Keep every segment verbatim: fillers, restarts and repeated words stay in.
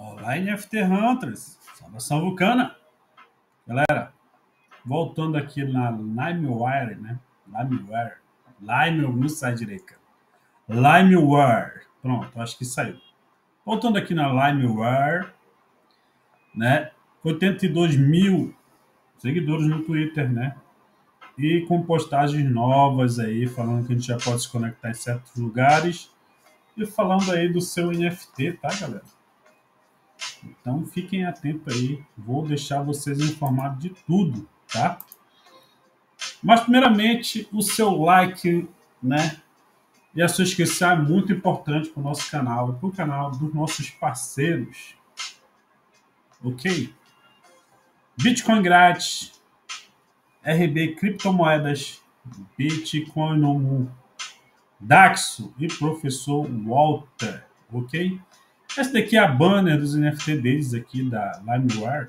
Olá, N F T Hunters. Saudação vulcana. Galera, voltando aqui na LimeWire, né? LimeWire. Lime, não sai direito. LimeWire. Pronto, acho que saiu. Voltando aqui na LimeWire, né? oitenta e dois mil seguidores no Twitter, né? E com postagens novas aí, falando que a gente já pode se conectar em certos lugares. E falando aí do seu N F T, tá, galera? Então fiquem atentos aí, vou deixar vocês informados de tudo, tá? Mas primeiramente o seu like, né? E a sua inscrição é muito importante para o nosso canal e para o canal dos nossos parceiros, ok? Bitcoin grátis, R B Criptomoedas, Bitcoin no Mu, Daxo e Professor Walter, ok? Essa daqui é a banner dos N F T deles aqui da LimeWire.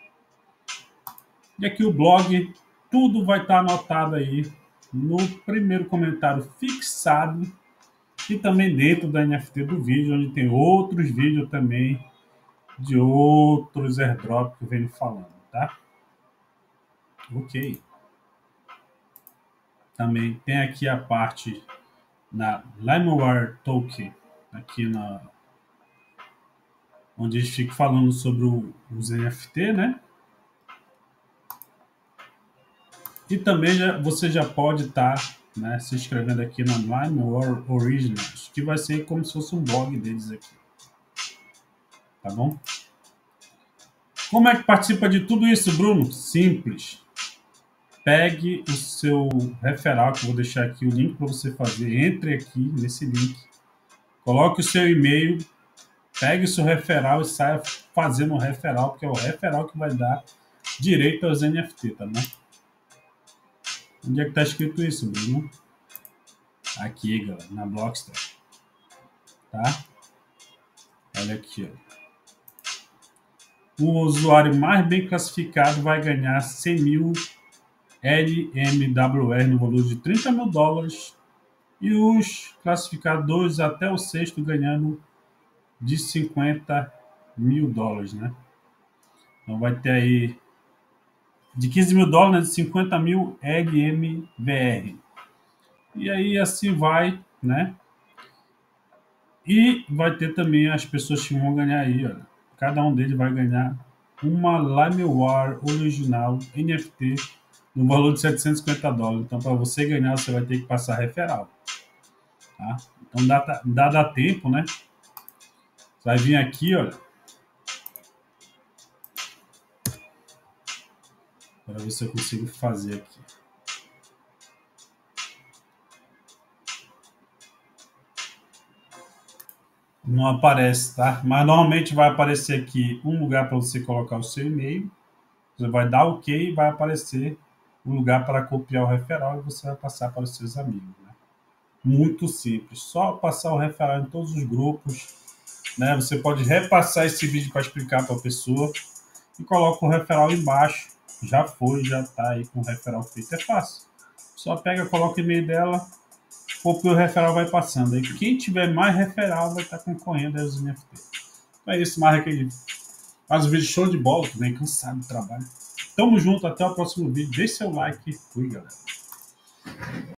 E aqui o blog, tudo vai estar anotado aí no primeiro comentário fixado e também dentro da N F T do vídeo, onde tem outros vídeos também de outros airdrops que eu venho falando, tá? Ok. Também tem aqui a parte na LimeWire Token, aqui na onde a gente fica falando sobre o, os N F T, né? E também já, você já pode estar tá, né, se inscrevendo aqui na LimeWire Originals, que vai ser como se fosse um blog deles aqui. Tá bom? Como é que participa de tudo isso, Bruno? Simples. Pegue o seu referral, que eu vou deixar aqui o link para você fazer. Entre aqui nesse link. Coloque o seu e-mail. Pegue o seu referral e saia fazendo o referral, porque é o referral que vai dar direito aos N F T, tá bom? Onde é que tá escrito isso, Bruno? Aqui, galera, na Blockster. Tá? Olha aqui, ó. O usuário mais bem classificado vai ganhar cem mil L M W R no valor de trinta mil dólares e os classificadores até o sexto ganhando de cinquenta mil dólares, né? Então vai ter aí de quinze mil dólares, de cinquenta mil L M V R. E aí assim vai, né? E vai ter também as pessoas que vão ganhar aí, olha. Cada um deles vai ganhar uma LimeWire original N F T no valor de setecentos e cinquenta dólares. Então, para você ganhar, você vai ter que passar referral. Tá? Então, dá, dá, dá tempo, né? Você vai vir aqui, olha. Para ver se eu consigo fazer aqui. Não aparece, tá? Mas normalmente vai aparecer aqui um lugar para você colocar o seu e-mail. Você vai dar OK e vai aparecer um lugar para copiar o referral e você vai passar para os seus amigos, né? Muito simples, só passar o referral em todos os grupos, né? Você pode repassar esse vídeo para explicar para a pessoa e coloca o referral embaixo. Já foi, já está aí com o referral feito, é fácil. Só pega, coloca o e-mail dela, copia o referral, vai passando. Aí quem tiver mais referral vai estar concorrendo aos N F T. Então é isso, mais aquele faz um vídeo show de bola, também cansado do trabalho. Tamo junto, até o próximo vídeo. Deixe seu like. Fui, galera.